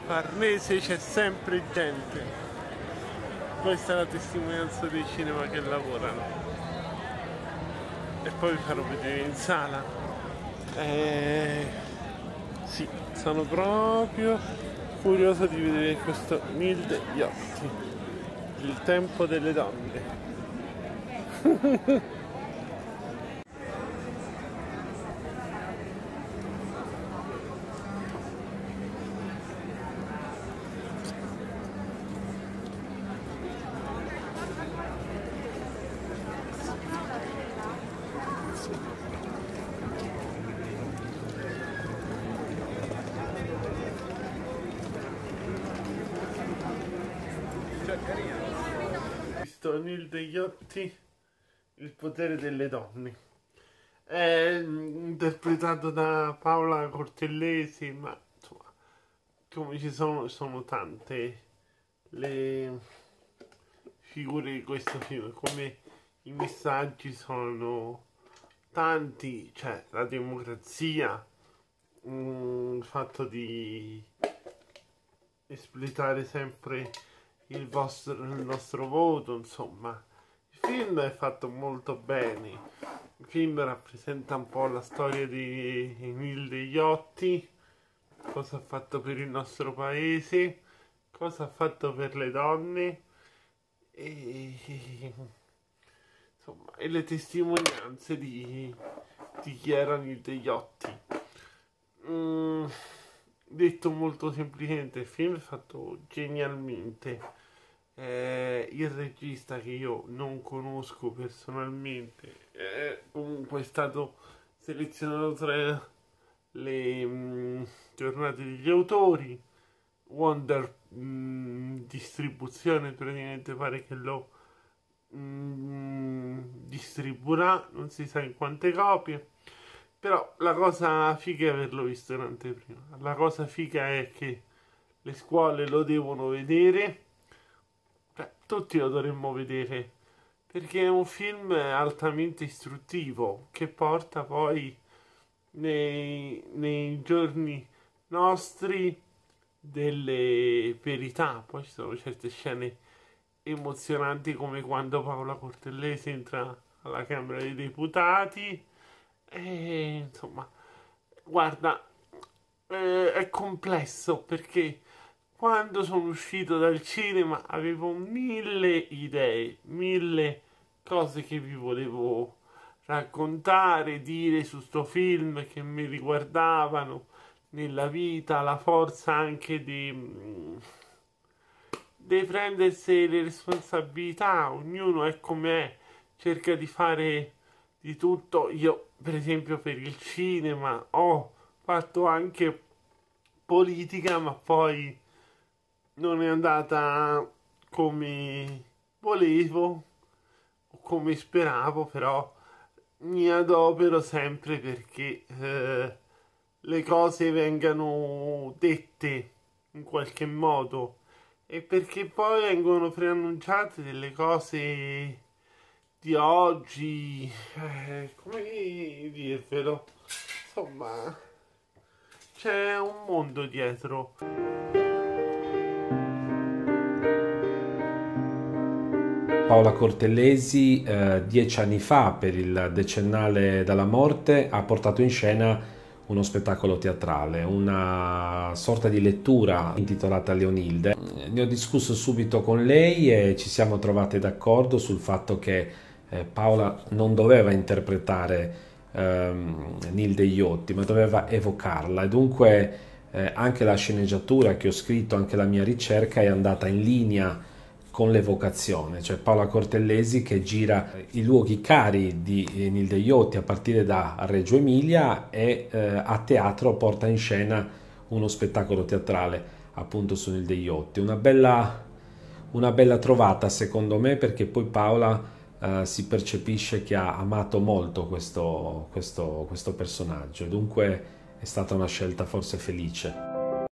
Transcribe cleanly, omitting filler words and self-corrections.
Farnese c'è sempre gente. Questa è la testimonianza dei cinema che lavorano. E poi vi farò vedere in sala. Sì, sono proprio curioso di vedere questo Nilde Iotti, il tempo delle donne. Visto Nilde Iotti, il potere delle donne. È interpretato da Paola Cortellesi, ma insomma, come sono tante le figure di questo film, come i messaggi sono tanti, cioè la democrazia, il fatto di espletare sempre il nostro voto, insomma. Il film è fatto molto bene. Il film rappresenta un po' la storia di Nilde Iotti, cosa ha fatto per il nostro paese, cosa ha fatto per le donne e, insomma, e le testimonianze di chi era Nilde Iotti. Detto molto semplicemente, il film è fatto genialmente. Il regista, che io non conosco personalmente, comunque è stato selezionato tra le giornate degli autori. Wonder Distribuzione praticamente pare che lo distribuirà, non si sa in quante copie. Però la cosa figa è averlo visto in anteprima. La cosa figa è che le scuole lo devono vedere, cioè, tutti lo dovremmo vedere, perché è un film altamente istruttivo che porta poi nei giorni nostri delle verità. Poi ci sono certe scene emozionanti, come quando Paola Cortellesi entra alla Camera dei Deputati. E insomma, guarda, è complesso, perché quando sono uscito dal cinema avevo mille idee, mille cose che vi volevo raccontare, dire su sto film che mi riguardavano nella vita, la forza anche di prendersi le responsabilità. Ognuno è com'è, cerca di fare di tutto. Io, per esempio, per il cinema ho fatto anche politica, ma poi non è andata come volevo o come speravo, però mi adopero sempre perché le cose vengano dette in qualche modo, e perché poi vengono preannunciate delle cose di oggi, come dirvelo, insomma, c'è un mondo dietro. Paola Cortellesi, 10 anni fa, per il decennale dalla morte, ha portato in scena uno spettacolo teatrale, una sorta di lettura intitolata Leonilde. Ne ho discusso subito con lei e ci siamo trovate d'accordo sul fatto che Paola non doveva interpretare Nilde Iotti, ma doveva evocarla, e dunque anche la sceneggiatura che ho scritto, anche la mia ricerca è andata in linea con l'evocazione, cioè Paola Cortellesi che gira i luoghi cari di Nilde Iotti a partire da Reggio Emilia e a teatro porta in scena uno spettacolo teatrale appunto su Nilde Iotti. Una bella trovata secondo me, perché poi Paola si percepisce che ha amato molto questo personaggio, dunque è stata una scelta forse felice.